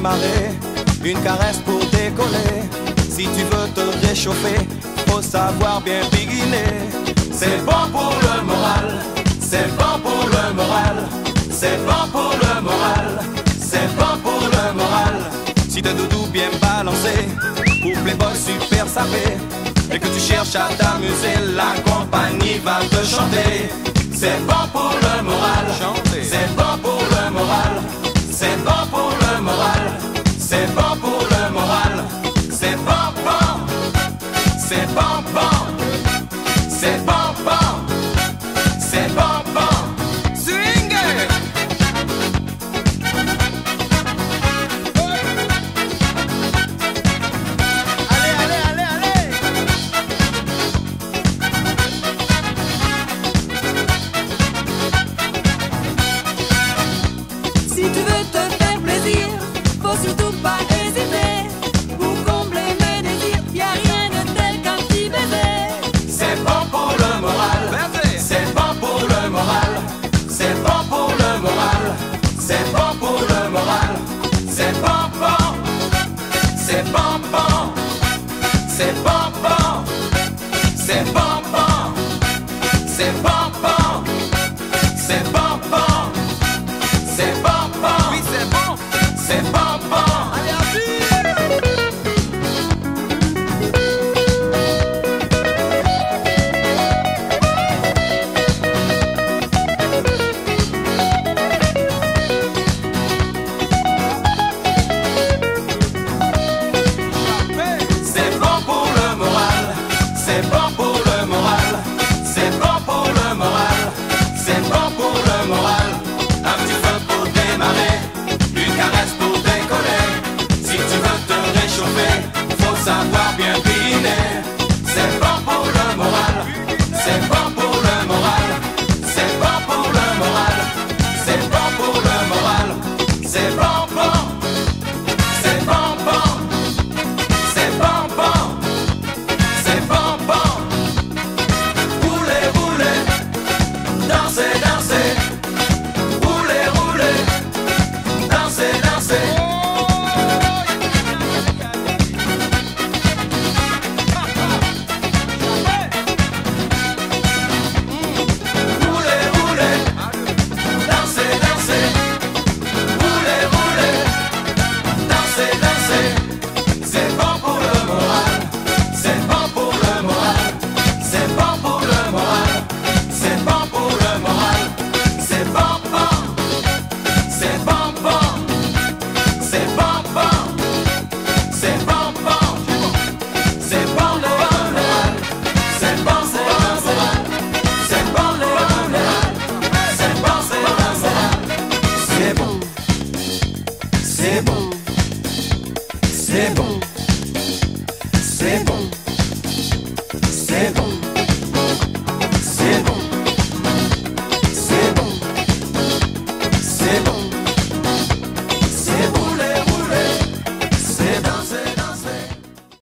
démarrer, une caresse pour décoller. Si tu veux te réchauffer, faut savoir bien biguiner. C'est bon pour le moral, c'est bon pour le moral, c'est bon pour le moral, c'est bon pour le moral. Si t'as doudou bien balancé, ou playboy super sapé, et que tu cherches à t'amuser, la compagnie va te chanter. C'est bon pour le moral, c'est bon pour le moral, c'est bon pour le moral, c'est bon pour le moral, c'est bon bon, c'est bon bon, c'est bon bon, c'est bon bon. Swing! Allez, allez, allez, allez! Si tu veux te faire plaisir, faut surtout pas hésiter. Pour combler mes désirs, y'a rien de tel qu'un petit baiser. C'est bon pour le moral, c'est bon pour le moral, c'est bon pour le moral, c'est bon pour le moral, c'est bon bon, c'est bon bon, c'est bon bon, c'est bon bon, c'est bon bon, c'est bon bon, c'est bon bon, oui c'est bon, c'est bon bon. Allez à C'est bon pour le moral, c'est bon pour le moral, c'est bon pour le moral, c'est bon pour le moral. Un petit feu pour démarrer, une caresse pour décoller. Si tu veux te réchauffer, faut savoir bien